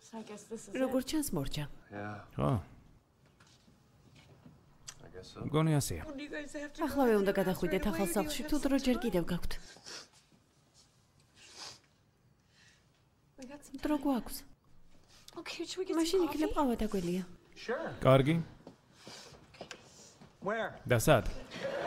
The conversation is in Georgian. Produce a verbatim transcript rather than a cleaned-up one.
როგორც ჩანს მორჩა. ხო. მგონი ასეა. ახლავე უნდა გადახვიდეთ ახალ სახლში, თუ დრო ჯერ კიდევ გაქვთ. დრო გვაქვს. მაშინ იქნებ ყავა და გველია. კარგი. და სად?